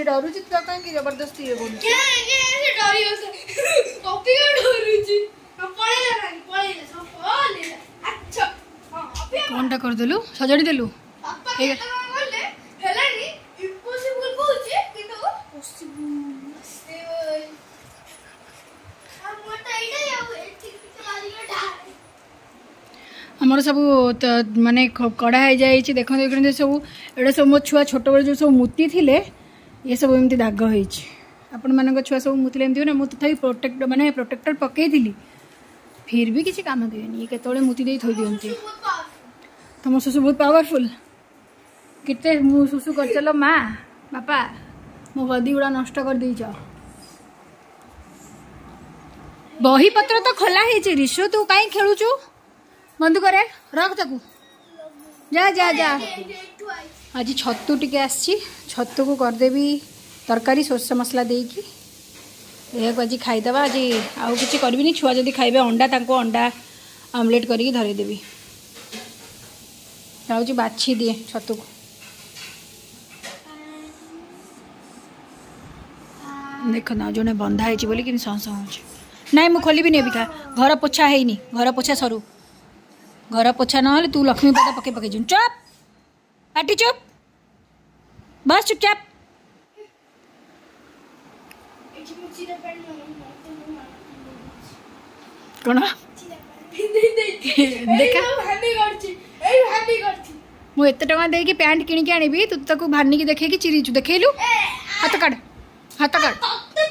डरुची तो कहीं जबरदस्ती ये बोल क्या ये डरी हो कॉपी का डरुची पळेला नाही पळेला सब पळेला अच्छा हां अबे कोनटा कर देलु सजड़ी देलु पापा के बोलले हेलानी इम्पॉसिबल कहूची किंतु पॉसिबल हम मोटा इडा याव एठी चलाली का हमर सब माने कड़ा हो जाए देखते सब एटा सब मो छुआ छोट बड़े जो सब मुति थिले ये सब एमती दाग हो आपण मान छुआ सब मुतले एमती ना मुझे तथापि प्रोटेक्ट माने प्रोटेक्टर पकई थी फिर भी किसी काम देनी ये केतले मुति दे थोई दियंती तुम सुसु बहुत पावरफुल कितने मु सुसु कर चलो माँ बापा मो गदी गुड़ा नष्ट कर देच बही पत्र तो खोला है ऋषु तू कहीं खेलुचु बंद करे रख ताकू जा जा जा आज छतु टिके आसी छतु को करदेवी तरकारी सोर्स मसला देकी यह आज खाईदे आज आउ कि करी छुआ जदि खाइबे अंडा तांको अंडा आमलेट करके धरेदेवी जाऊँ बाछी दिए छतु को देख ना जो बंधा है बोली कि सह हो नाई मु खोली भी अबिका घर पोछा है घर पोछा सरू घर पोछा ना तू लक्ष्मी पादा पके पके चुप पाटी चुप बस चुपचाप कौन देखा मुझे एत टका दे पैंट किणिकी आनी तू ताको भानी की देखे कि चिरीचु देखलु हाथ काट हाथ काट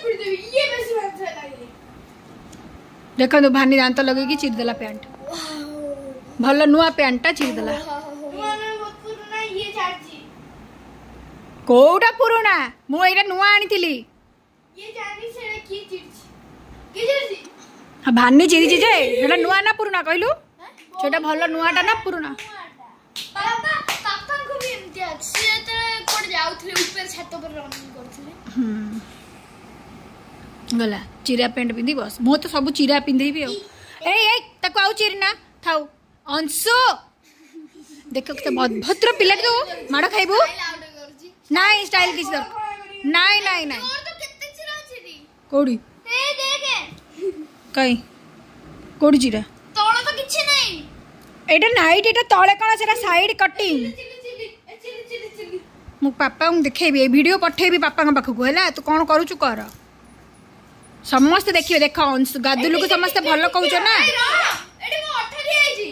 देखो तो भानी दांत लगे चिरदेला पैंट भल नुआ पैंटा चिरदेला कोटा पुराना मुझे नुआ आनी भानी चिरी जे नुआ ना पुराना कहलु सेटा भल नुआटा ना पुराना गला चिरा पैंट पिंधि बस मो तो सब चिरा पिंधेबी आउ चिरना थाउ अंशु देख भद्र पिला तो माड़ खाइबू नाई स्टाइल किसी दर नाई नाई नाई कोड़ी कई कोड़ी चिरा तोड़ तो किछि नहीं एटा नाइट एटा तळे कोन सेटा साइड कटिंग मु पापा को देखेबी ए वीडियो पठेबी पापा का पाखु हैला तू कोन करूछु कर समस्त देखियो देख अंशु गादुलु को समस्त भलो कहउछ ना एडी मो 18 आइजी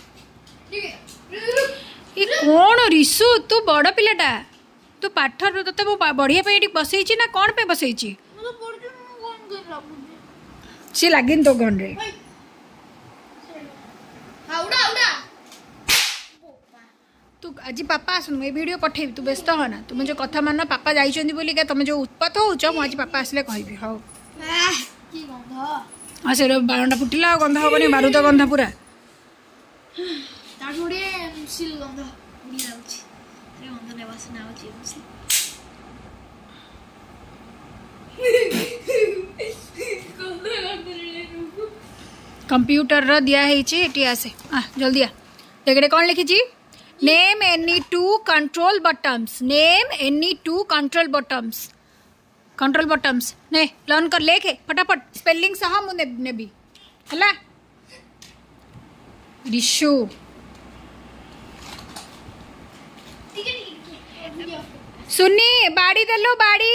ये कौन ऋषु तू बड़ पिलाटा तू पाठ तो बढ़िया पे बसई ना कौन पे बसई सी लगिन तो गन रे तू आज पापा आसन ये वीडियो पठेबी तू व्यस्त हो ना तुम जो कथा मान पापा जाइछन्ती बोली क्या तुम जो उत्पात होउछ मु आज पापा आसले कहबी हाउ की गंध हां से बारंडा फुटिला गंध होबनी बारूद गंध पूरा ताडोडे सिल गंध उडी जाउछि रे गंध ने वासना आउछि कंप्यूटर रो दिया हेछि एटी आसे जल्दी आ देखड़े कौन लिखी name any two control buttons name any two control buttons ने लर्न कर लेखे फटाफट स्पेलिंग सह मु नेबी हला ऋषु सुनी बाड़ी देलो बाड़ी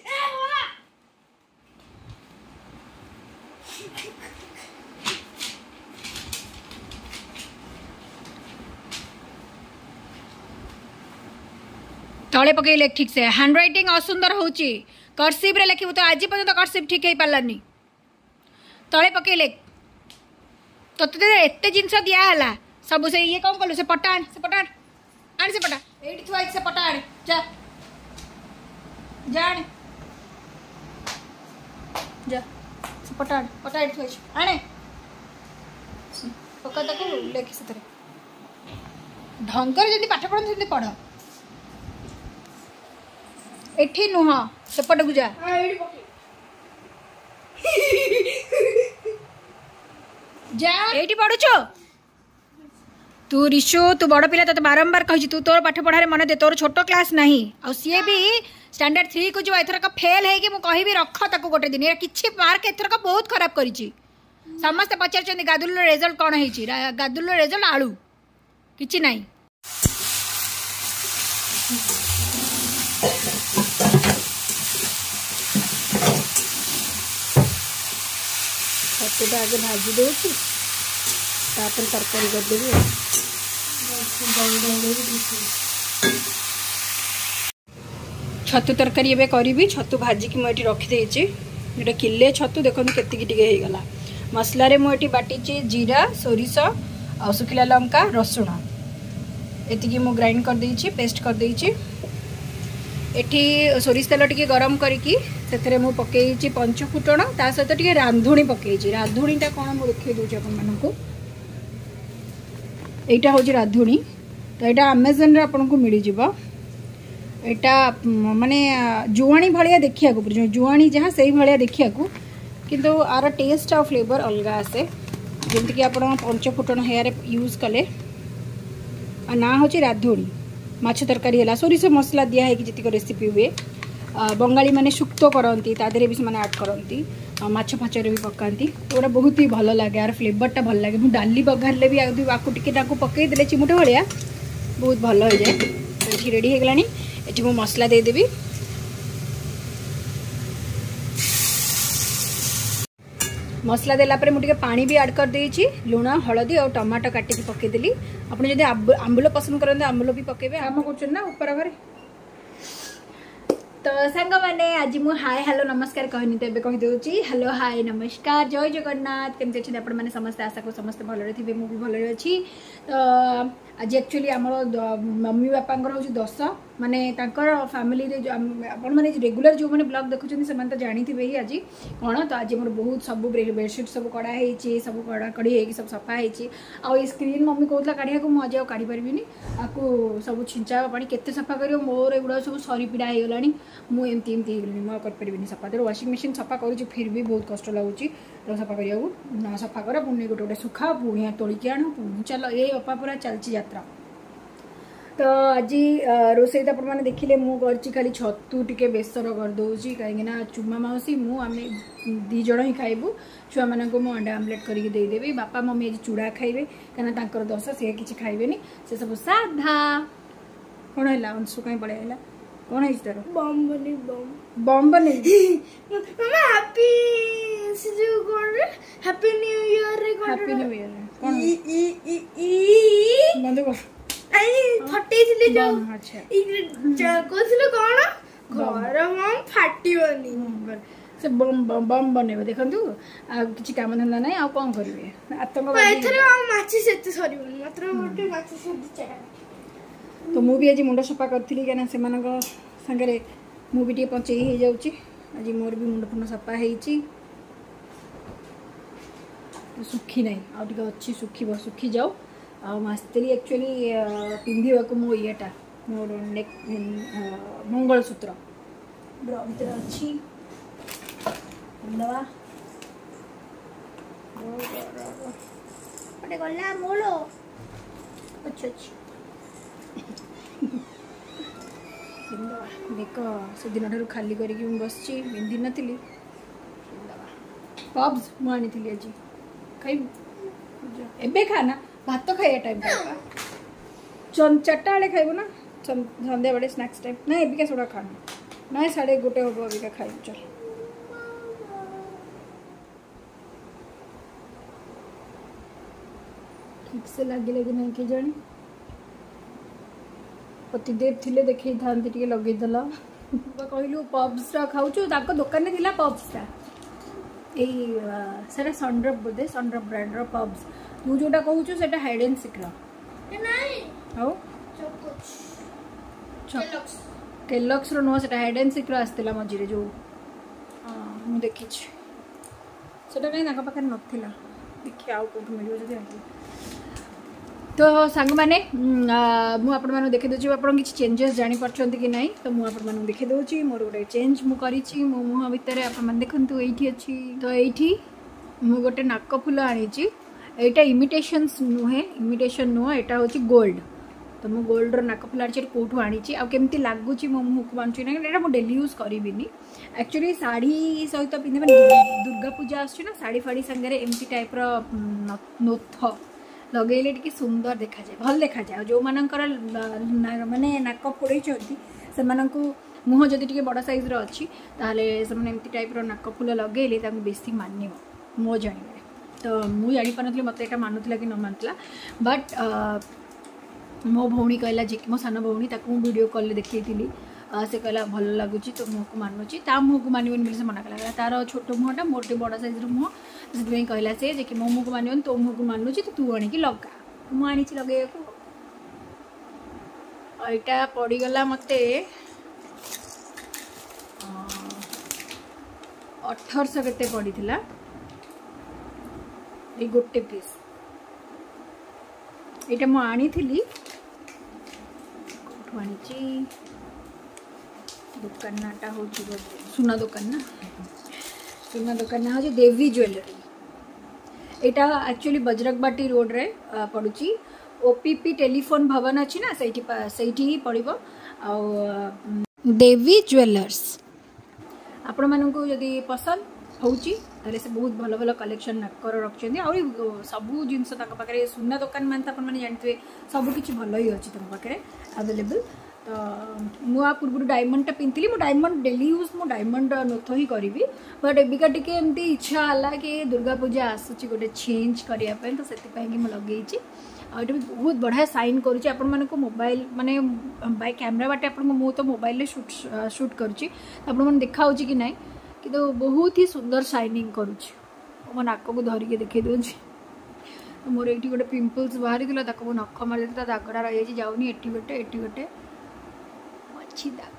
तले पकई लेख ठीक से हैंड राइटिंग असुंदर होची कर्सिव रे लिखिबो तो आज पर्यंत कर्सिव ठीक हेई पालानी तले पकई लेख तो एते जिनस दिया हला सब से ये कौन कलु से पटा आन से पटा आन से पटा एठी थुआ से पटा आन जा जान जा से पटा एठी थुआ आने पका तक लेख से तरे ढंगर जदी पाठ पढन जदी पढ एठी नुह सेपट को जा जा एठी पढुछो तू ऋषु तू बड़ पिला तो बारंबार कहि तू तोर पाठ पढ़ारे मन दे तोर छोटो क्लास नहीं आ सी भी स्टैंडर्ड 3 को जो एथरक फेल है कि मु कहि भी रख ताको गोटे दिन ये किछि मार्क एथरक बहुत खराब करिछि समस्त पचार गादुल रिजल्ट कौन है गादुल रिजल्ट आलू किछि नहीं छतुटा आगे भाजी दूसरी तरकारी करदेवी छतु तरकारी एवं करी छतु भाजिकी मुझे रखीदे गोटे किले छतु देखो केगला मसला मुझे बाटी जीरा सोरिष आ सुखिला लंका रसुण एति मु ग्राइंड करदे पेस्ट करदे एठी सोरिष तेल टिके गरम करके से मु पकई पंचफुटण ता सहित टिके रांधुणी पकई रांधुणीटा कौन मुझे देखी दूसरी आपको यहाँ हूँ रांधुणी तो यहाँ अमेजन आपको मिल यहाँ माने जुआणी भाया देखा जुआणी जहाँ से भाया देखा किंतु आर टेस्ट आ फ्लेवर अलग आसे जमीक आप पंचफुटण हेयर यूज कले ना हूँ रांधुणी माछ तरकारी है सोरिष मसला दिखाई जी रेसिपी हुए बंगाली मैंने सुक्तो करती तादेह भी से आड करती माछ फाचर भी पकाती तो बहुत ही भल लगे यार फ्लेवरटा भल लगे मुझे डाली बघारे भी आपको टिके पकईदे चिमुटे भाया बहुत भल हो जाए तो ये रेडी होगला ये मु मसला देदेवी मसला देला परे मुझे पानी भी ऐड कर देइछि लुण हलदी और टमाटो काटिकी पकईदेली आपन जदि आंबुल पसंद करते आंबुल भी पकेबे काम कर ना ऊपर घरे तो सांग मैंने आज मु हाय हेलो नमस्कार कहनी तो कही दूसरी हेलो हाय नमस्कार जय जगन्नाथ केमती अच्छे आप समस्ते आशा को समस्त भलरे थे मुझे भलरे अच्छी तो आज एक्चुअली आम मम्मी बापा हूँ 10 माने फैमिली मैंने रेगुलर जो मैंने ब्लॉग देखुं से तो जानी थे ही आज कौन तो आज मोर बहुत सब बेडसीट सब कड़ाई सब कड़ी सब सफा होई स्क्रीन मम्मी कहला काढ़िया को मुझे काढ़ी पारिनी आपको सब छिंचा पानी केते सफा कर मोर एगुड़ा सब सरी पीड़ा होगा मुझे एमती मुझे सफा तो वाशिंग मशीन सफा कर फिर भी बहुत कष्ट लगुच सफा करा सफा कर पुणी गोटे गोटे सुखा पुणी तोड़िकी आण पुणी चल ये बापा पूरा चलती यात्रा तो आज रोसे तो आपने देखिले मुझे खाली छतु टिके बेसर करदे कहीं चुमा मौसी मुझे दी जन ही खाइबू छुआ मान को अंडा आमलेट करके देदेवी बापा मम्मी आज चूड़ा खाइबे कहीं दस सी किसी खाइबेनी से सब साधा कौन है अंशु कहीं पड़े कौन है तार बम बने बम बने happy happy new year happy new year कौन बंद कर फटेइथिले जो अच्छा कोथिलो कोन घर हम फाटिबनी से बम बम बनेबे देखंतु आ किछि काम धंदा नै आ कोन करिवे आतंकवादी एथरे माछि सेते सरीबनी मात्र गोटे माछि सेते चढ़ा तो मु भी आज मुंड सफा करथिली केना से मानक संगरे मु भी टे पंचई हे जाउची आज मोर भी मुंड फुंड सफा हेइची सुखी नै आ टिके अच्छी सुखी जाओ आसती एक्चुअली पिंधा को मो येटा मोर नेक मंगलसूत्र भर अच्छी गला मोलो अच्छा देख से दिन ठार खाली करके बस पिंधि नी पब्स मुझे आज खाइबू एबे खाना भात खाइया टाइम चार्टा बेले खाइबू ना सन्ध्या बेले स्नैक्स टाइम ना एबिका सोड़ा खाना ना 1:30 हम अबिका खाइबू चल ठीक से लगे कि नहीं कि जानी पतिदेव थिले देखी था लगेदेल कहलु पब्सटा खाऊ दुकान थी पब्सटा यही सनड्रप बोधे सनड्रप ब्रांड पब्स तू जोटा कहूँ से हाइड एंड सीक केलक्स नुह से हाइड एंड सीक आसला मझे जो मुझे देखी से कहीं पाखे नाला देखिए आउ कौट मिल तो सांग मैंने मुझे देखी दूसरी आप चेंजेस जापार कि ना तो मुझे देखी दूसरी मोर गोटे चेंज मुझे मुह भितर आप देखु ये अच्छी तो ये मुझे गोटे नाक फुल आनी यहाँ इमिटेशन नुहे इमिटेशन नुह यहाँ हूँ गोल्ड तो मु गोल्डर नाकफुल आर्चर कौटू आनी आमती लगुच मो मुह को मानुची ना मुझे डेली यूज करी एक्चुअली साड़ी सहित पिंधे दुर्गा पूजा आस साड़ी फाड़ी सांगे एमती टाइप नोथ लगेले टी सुंदर देखा जाए भल देखा जाए जो मानकर माने नाक फोड़े से मुह जदि टे बड़ सैज्र अच्छी से एमती टाइप नाकफुल लगेले बेसी मान मो जान तो मुझे जापारी मत यहाँ मानुला कि न मानुला बट मो भौणी कहला जे मो सान भौणी वीडियो कॉल देखी से कहला भल लगुच तो मुह को मानुची ता मुह को मानवन बोली से मना कला तार छोट मुहटा मोर टे बड़ सैज्र मुह से कहला से जे कि मो मुह को मानवन तो मुह को मानुची तो तू आनिकी लगा मुझे लगे यहाँ पड़गला मत 1800 केते पड़ी थिला ये गोटे पीस यहाँ मुझे आनी थी दुकान नाटा हूँ सुना दुकान ना हूँ देवी ज्वेलरी यहाँ एक्चुअली बजरगबाटी रोड रे पड़ुची ओपीपी टेलीफोन भवन अच्छी ना से ही पड़ो देवी ज्वेलर्स आपण मानू जदि पसंद होची से बहुत भल भल कलेक्शन नाकर रखते सबू जिनस पाखे सुना दुकान मान मैंने जानते सबकि भल ही अच्छी तुम पाखे अवेलेबल तो मुझे पूर्व डायमंड पिंधि मो डायमंड डेली यूज मो डायमंड नोथ ही करी बट एबिका टी एमती इच्छा है कि दुर्गा पूजा आसूची गोटे चेंज करने तो से लगे आठ भी बहुत बढ़िया साइन करुच्ची आपण मानक मोबाइल माने बाय कैमरा बाटे आपण मु तो मोबाइल रे शूट करुच्ची आपण मन देखा कि ना कि तो बहुत ही सुंदर शाइनिंग करुच्ची मो नाक को धरिके देखे दूँगी मोर ये गोटे पिंपल्स बाहरी मो नख मारी दागटा रही जाऊनी एटी गोटे अच्छी दाग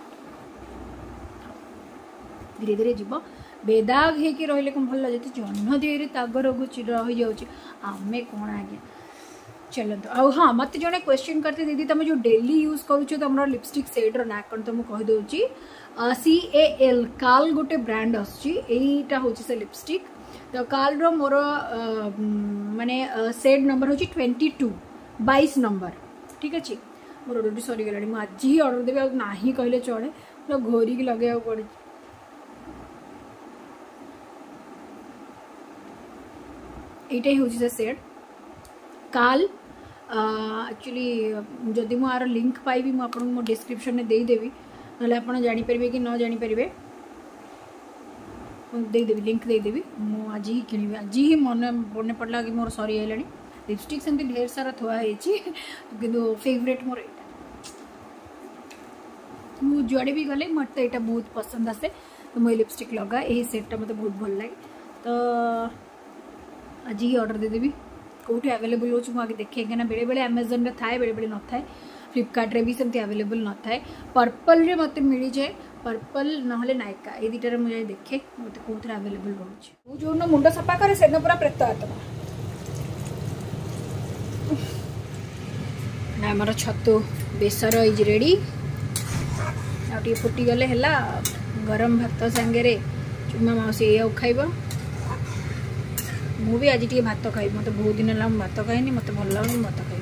धीरे धीरे जीव बेदाग होकर रही कौन भल लगे जन्म देह दाग रही जाऊँगी आमे कौन आज्ञा चलते आ हाँ मत जड़े क्वेश्चन करते दीदी तुम जो डेली यूज करुच तुम लिपस्टिक सेड्र ना कौन तो मुझे कहीदे CAL काल गोटे ब्रांड आईटा हूँ से लिपस्टिक तो काल मोर माने सेड नंबर हूँ 22 नंबर ठीक अच्छे मोर ऑर्डर सरी गला मुझे आज ही ऑर्डर देवी ना ही कहले चले पूरा घोरिक लगे पड़े यही हूँ से सेड काल एक्चुअली जदि मु आर लिंक पाइबी मुझे मो डिस्क्रिप्शन में देदेवी ना आप जानीपर कि न जानीपर देदेवी लिंक देदेवी मु आज ही किणी आज ही मन पड़ला कि मोर सरी है लिपस्टिक से ढेर सारा थुआई कि फेवरेट मोर यहाँ मु जुआड़े भी गले मत यहाँ बहुत पसंद आसे तो मुझे लिपस्टिक लगा यही सेटा मत बहुत भल लगे तो आज ही ऑर्डर देदेवी कौटी अवेलेबल हो आगे देखे ना बेले बेले अमेजन रे थाए बेले बेले न थाए फ्लिपकार्ट रे भी सेमती अवेलेबल न थाए पर्पल रे मते मिली जाए पर्पल नहले नायका ये दुटार मुझे देखे मत कौन अवेलेबल रोचे जो मुंड सफा करे से पूरा प्रेत आत्मा आमर छतु बेसर इज रेडी आगे फुटीगले है गरम भात सांगे चुमा मौसी ये खाइब मु भी आज टे भात खाई मत बहुत दिन है भात खाइनी मत भल लगे भात खाई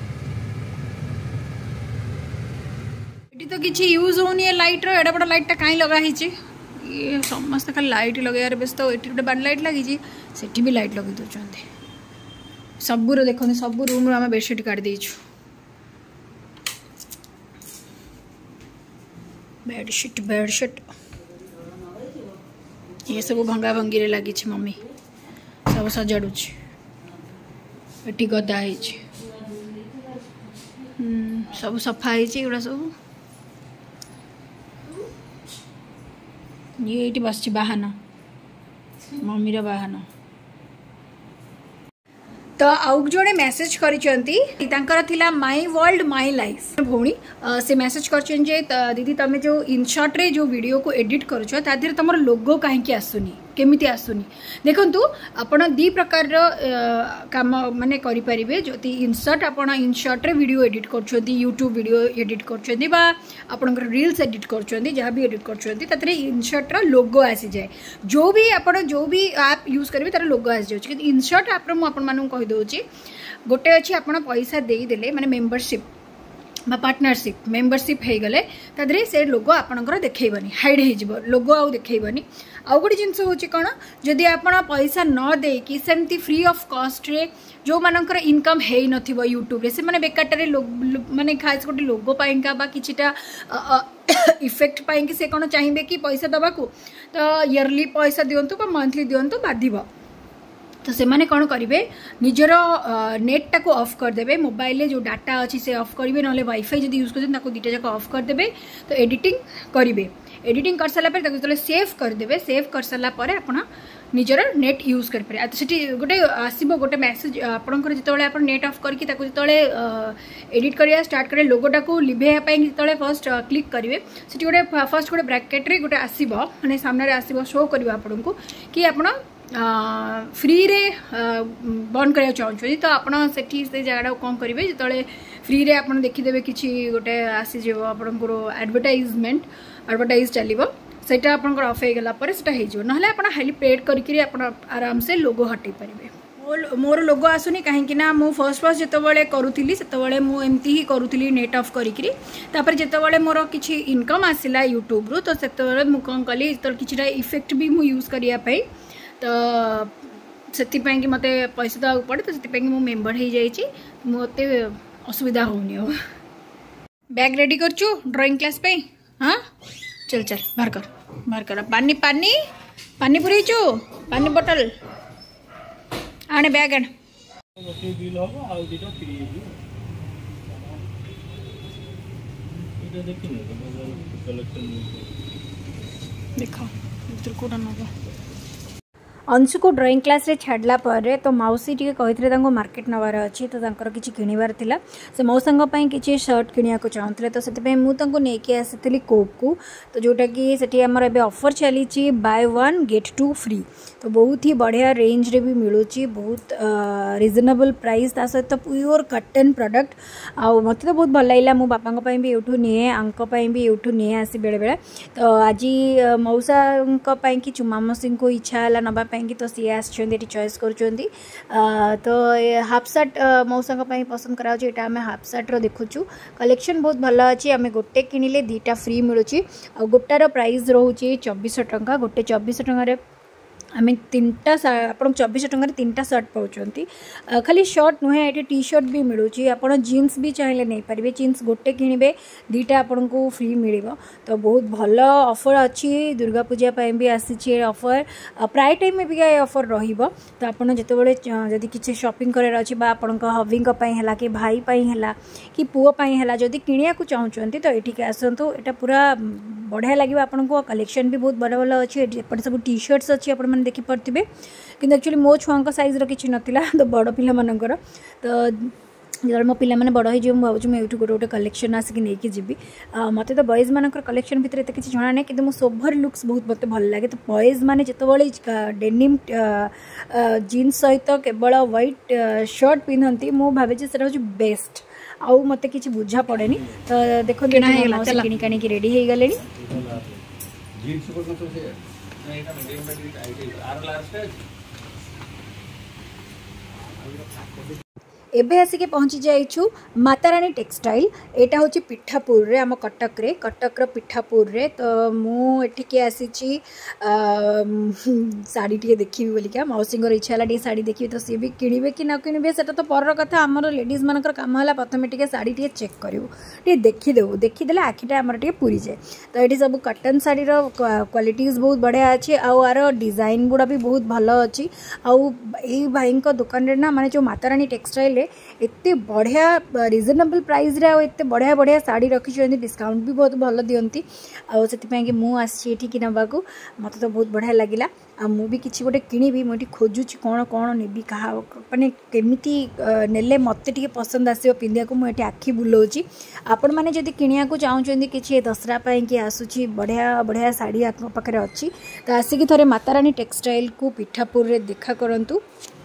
तो किसी यूज होनी है लाइट एडा बड़ा लाइटा कहीं लगाई ये समस्त खाली लाइट लगे व्यस्त ये गोटे बार लाइट लगी से भी लाइट लगे दौरान सबूर देखते सब रूम आम बेडसीट काढ़ी देचु बेडसीट ये सब भंगा भंगी लगी मम्मी सब सजाड़ुची एटी गदा सब सफा होगा सब ये बस बाहन मम्मी बाहन तो आउ जड़े मेसेज कर माई वर्ल्ड माई लाइफ भौणी से मेसेज कर दीदी तुम जो इनशॉट रे जो वीडियो को एडिट करुच तादेह तुम लोगो कहीं आसुनी केमिति आसुनी देखंतु आपण दी प्रकार काम माने करि परिबे जति इनशॉट आपण इनशॉट रे वीडियो एडिट करछोंती यूट्यूब वीडियो एडिट करछोंती बा आपनकर रील्स एडिट करछोंती जहाँ भी एडिट करछोंती ततरे इनशॉट रा लोगो आसी जाए जो भी आपण जो भी ऐप यूज करबे तार लोगो आसी जाउछ कि इनशॉट ऐप रो मु आपण मानु कहि दोछि गोटे अछि आपण पैसा देई देले माने मेंबरशिप पार्टनरशिप मेंबरशिप हो गले तादरे से लोगो आपणकर देखैबनी हाइड हो लोगो आउ देखैबनी आउ गोटे जिनस हूँ कौन जदि आप पैसा न देकी सेमती फ्री ऑफ कॉस्ट रे जो मानकर इनकम है नथिबो यूट्यूब रे से माने बेकारटारे माने खास गोटे लोगो पाइंका बा किछिटा इफेक्ट पाइंकी से कौन चाहिए कि पैसा दबाकू तो इयरली पैसा दियंतु बा मंथली दियंतु बाधिबो तो से माने कौन करेंगे निजर नेट टाको ऑफ करदे मोबाइल जो डाटा अच्छी से ऑफ करेंगे ना वाईफाई जब यूज कर दुईटा जाक ऑफ करदे तो एडिटिंग करेंगे एडिटिंग कर सारा जो सेव करदे सेव कर सारा आप निजर नेट यूज करें तो गोटे आसो गोटे मेसेज आपंकर जो आप नेट ऑफ करके जो एडिट करा स्टार्ट करें लोगोटा को लिभेवाई जो फर्स्ट क्लिक करेंगे से गोटे फर्स्ट गोटे ब्रैकेट गोटे आसो मैंने सामने आसो शो कर आपन को कि आप फ्री रे बंद करने चाहते तो आप से जगह कौन करेंगे जो फ्री रे आप देखीदे कि गोटे आसीज आपंकर एडवर्टाइज चलो सेटा आप ऑफ हो गला ना आप हाईली पेड करके आराम से लोगो हटई पारे मोर लोगो आसुनी कहीं मु फर्स्ट जिते करूली से मुझे ही करूली नेट ऑफ करी जिते मोर किसी इनकम आसला यूट्यूब रु तो से कौन कली कि इफेक्ट भी मुझे यूज करने तो से कि मत पैसा देवा पड़े तो से मेम्बर हो जाइए मत असुविधा होनी हो बैग रेडी करचु ड्राइंग क्लास पे हाँ चल चल बाहर कर पानी पानी पानी पुरेचु पानी बोतल आने बैग आने देखो इधर कोड़ा नगा अंशु को ड्राइंग क्लास रे छाड़ला पर तो मौसी टी कही मार्केट नवार अच्छी तो किसी किणवार था से मौसा किसी शर्ट किणा को चाहते तो से मुझे आसी कोक को तो जोटा कि से आमर ए ऑफर चली बाय 1 गेट 2 फ्री तो बहुत ही बढ़िया रेंज रे भी मिलूँ बहुत रिजनेबल प्राइस ता सहित प्योर कॉटन प्रोडक्ट आ मत तो बहुत भल लगे मो बापा भी यूँ निए आंक भी यूँ निए आसी बेले बेले तो आज मौसा कि चुमा मौसी को इच्छा है नवा कि तो सी आसछन्ती चॉइस करुँच तो हाफ सार्ट मौसा पसंद करा यहाँ आम हाफ सार्ट देखुचु कलेक्शन बहुत भल अच्छी आम गोटे किणिले 2टा फ्री मिलूँ आ गोटार प्राइस रोचे 2400 टंका गोटे 2400 टंकार आम 3टा आप 2400 टंकार 3टा सर्ट पाँच खाली शर्ट नुहे ये टी शर्ट भी मिलूँ आप जीन्स भी चाहिए नहीं पारे जीन्स गोटे किणवे 2टा आपन को फ्री मिल तो बहुत भल ऑफर अच्छी दुर्गा पूजा भी आसी ऑफर प्राय टाइम में भी ऑफर रहिबो तो आपन जितेबाला जदि किसी शॉपिंग करार अच्छी आपण हबी है कि भाई है कि पुओपाई है जदि किणिया को चाहते तो ये आसतु यहाँ पूरा बढ़िया लगे आपन को कलेक्शन भी बहुत भल भल अच्छी एपटे सब टी शर्ट्स अच्छी आप देखिपे कि एक्चुअली मो छुआ साइज्र किसी नाला तो बड़ पिला मानकर तो जो मो पिला बड़ हो भावुँ मुझे गोटे गोटे कलेक्शन आसिक नहीं जी मत तो बॉयज मान कलेक्शन भितर एत किसी जना नहीं कि सोभर लुक्स बहुत मत भल लगे तो बॉयज मैंने जिते डेनिम जीन्स सहित केवल व्हाइट शर्ट पिंधती मुझे भावे से हूँ बेस्ट आउ मत कि बुझा पड़े तो देखो किणी रेडी हो गले एबे आसिके पहुँची जाइछु मातारानी टेक्सटाइल एटा होची पिठापुर रे आम कटक रो पिठापुर रे तो मु एठिके आसी साड़ी टी देखी बोलिका मौसी इच्छा है साड़ी देखी तो सी भी किणवे कि न किणवे से तो पर कथा आमर लेडीज मानकर काम है प्रथम टे साड़ी टे चेक करूँ टे देखीदेव देखीदे आखिटा आमर टे पूरी जाए तो ये सब कटन शाढ़ी क्वालिटीज बहुत बढ़िया अच्छे आर डिजाइन गुड़ा भी बहुत भल अच्छी आउ भाई दुकान रे ना माने जो मातारानी टेक्सटाइल एते बढ़िया रिजनेबल प्राइस रे एते बढ़िया बढ़िया साड़ी रखी डिस्काउंट भी बहुत भल दियंती आ से मु आसी नवा को मत तो बहुत बढ़िया लगिला आ मु भी किसी गोटे किणी मुझे खोजुची कौन कौन नेबी कहा माने केमिति नेले मत टे पसंद आसो पिंधिया को मुझे आखि बुलाऊँगी आपण मैंने जब किणिया को चाहते कि दसरा कि आसूची बढ़िया बढ़िया साड़ी आप पाखे अच्छी तो आसिक थे मातारानी टेक्सटाइल को पिठापुर रे देखा करंतु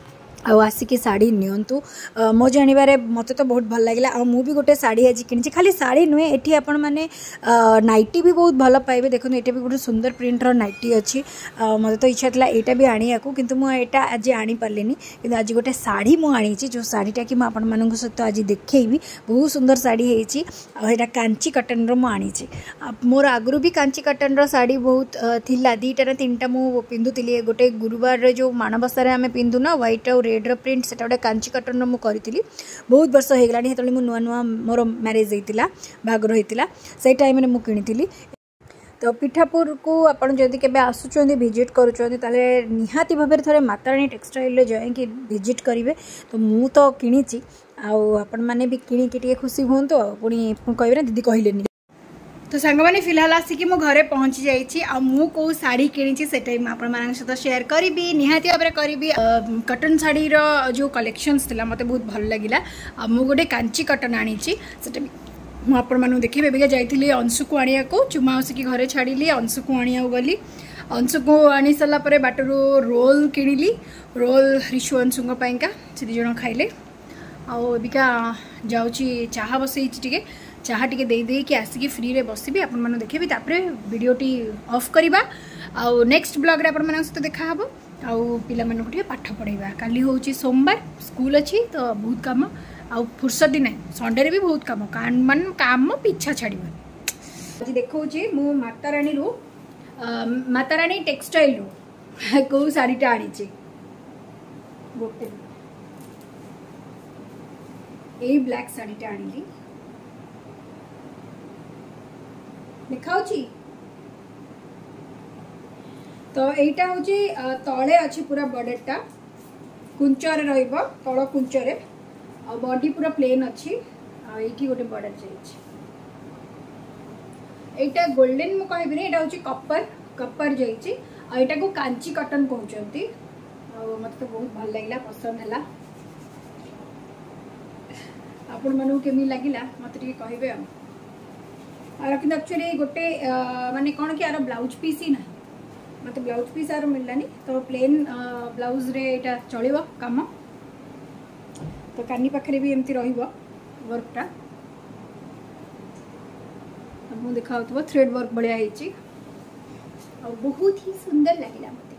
आउ आसिकी साड़ी नियंतु मो जानवर मत तो बहुत भल लगे आ भी गोटे साड़ी आज कि खाली साड़ी नुहे ये आपण मैंने नाइटी भी बहुत भल पाइबे देखो ये भी गोटे सुंदर प्रिंटर नाइटी अच्छी मत तो इच्छा था यहाँ भी आने को किंतु मुझे आज आनी पार्लिनी कि आज गोटे साड़ी मुझे जो साड़ीटा कि मुझे सहित आज देखी बहुत सुंदर साड़ी होता कांची कटन री मोर आगुरी भी कांची कटन साड़ी बहुत थिला दीटा ना तीनटा मु पिंधुली गोटे गुरुवार जो माणबसा आम पिंधु ना व्हाइट और रेड प्रिंट से गोटे कांची कटन मु करी बहुत वर्ष हो गलानी से नुआ नुआ मोर मैरेज होता बाहागर होता से टाइम मु किनी तो पिठापुर को आपड़ जदि के आसुँच भिजिट करुँच निहाती भाव में थे माताराणी टेक्सटाइल जाए भिजिट करेंगे तो मु तो किणी आपण मैंने भी किणी खुशी हूँ तो पुणी कहे ना दीदी कहले तो सांग मैंने फिलहाल आसिक मो घरे पहुँची जाइए मु कौ शाढ़ी किणी से सहित शेयर करी निहाती भाव में करी कटन शाढ़ी जो कलेक्शंस थिला मते बहुत भल लगिला मु गोटे कांची कटन आनी से मुझे देखिए बेबिका जाइली अंशु को आनिया को चुमा आसिक घरे छाड़ी अंशु को आनिया गली अंशु को आनी सारापर बाटर रोल किणिली रोल रिशु अंशु पाइंका से दिज खाइले आबिका जाऊँगी चाहा बसई टे चाहा टे दे कि आसिक फ्री रे बसबी आपन देखिए तापर वीडियोटी ऑफ करवा आउ नेक्स्ट ब्लॉग रे आपन सहित देखा हम आउ पिला मानक टिके पाठ पढ़ाइबा काली होची सोमवार स्कूल अच्छी तो बहुत काम आउ फुर्सत दिन संडे भी बहुत काम पिछा छाड़ आज देखा मु माताराणी टेक्सटाइल रू कौ शाढ़ीटा आनी गोटे यही ब्लैक शाढ़ीटा आनी देखा तो यहीटा हूँ तले अच्छी पूरा बॉर्डरटा कुंचर रहिबो तल कुंचरे आ बॉडी पूरा प्लेन अच्छी ये गोटे बॉर्डर चाहिए यहाँ गोल्डन मु कहबी यहाँ हूँ कपर कपर जाइए को कांची कटन कहते मत तो बहुत भल लगे पसंद है आपण मानू केमी लगिला मत कहे कि एक्चुअली गोटे माने कौन कि यार ब्लाउज पीस ही ना मत ब्लाउज पीस यार मिललानी तो प्लेन ब्लाउज रे एटा चलिबो काम तो कानी पाखरे भी एमती रहिबो वर्कटा मु देखा थ्रेड वर्क बढ़िया होइची और बहुत ही सुंदर लगिला मते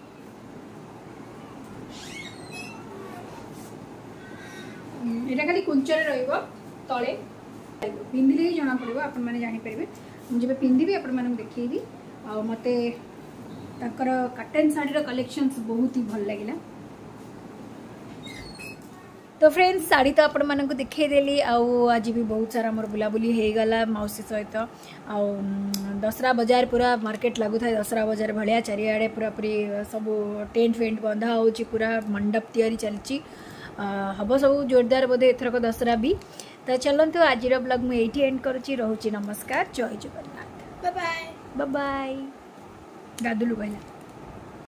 एटा खाली कुंचरे रहिबो तळे पिंधिले ही जना पड़ो आपण मैंने जापर मुझे पिंधि आपण मैंने देखी आ मत कटन शाढ़ी कलेक्शंस बहुत ही भल लगे तो फ्रेंड्स साड़ी तो आपण मानक देखईदेली आज भी बहुत सारा मोर बुलाबुली हो गला मौसी सहित आ दसरा बजार पूरा मार्केट लगुता है दसरा बजार भाया चारिआडे पूरा पूरी सब टेंट फेंट बंधा हो पूरा मंडप तैयारी चलती हम सब जोरदार बोधे एथरक दसरा भी तो चलते आज ब्लॉग मुझे ये एंड करुँची रोची नमस्कार जय Jagannath bye bye bye bye गादुलू कहला।